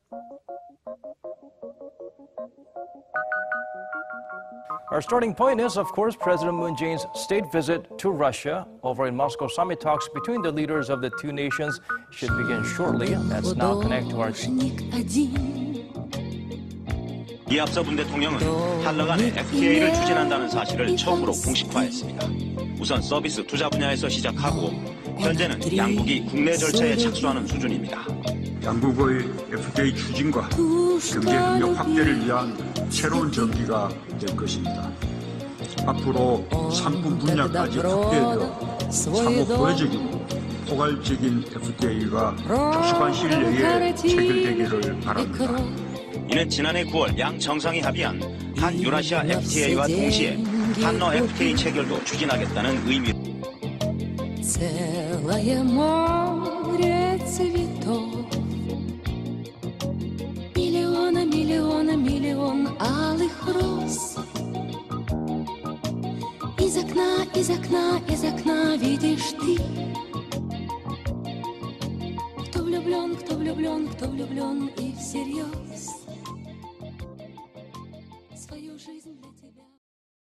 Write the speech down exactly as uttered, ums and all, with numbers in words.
Our starting point is, of course, President Moon Jae-in's state visit to Russia. Over in Moscow, summit talks between the leaders of the two nations should begin shortly. Let's now connect to our 이 앞서 문 대통령은 한러 간에 에프티에이를 추진한다는 사실을 처음으로 공식화했습니다. 우선 서비스 투자 분야에서 시작하고 현재는 양국이 국내 절차에 착수하는 수준입니다. 양국의 에프티에이 추진과 경제협력 확대를 위한 새로운 전기가 될 것입니다. 앞으로 상품 분야까지 확대되어 상호 호혜적이고 포괄적인 에프티에이가 조속한 시일 내에 체결되기를 바랍니다. 이는 지난해 구월 양 정상이 합의한 한 유라시아 에프티에이와 동시에 한러 에프티에이 체결도 추진하겠다는 의미. Целое море цветов, миллиона, миллиона, миллион алых роз. Из окна, из окна, из окна видишь ты. Кто влюблен, кто влюблен, кто влюблен и всерьез свою жизнь.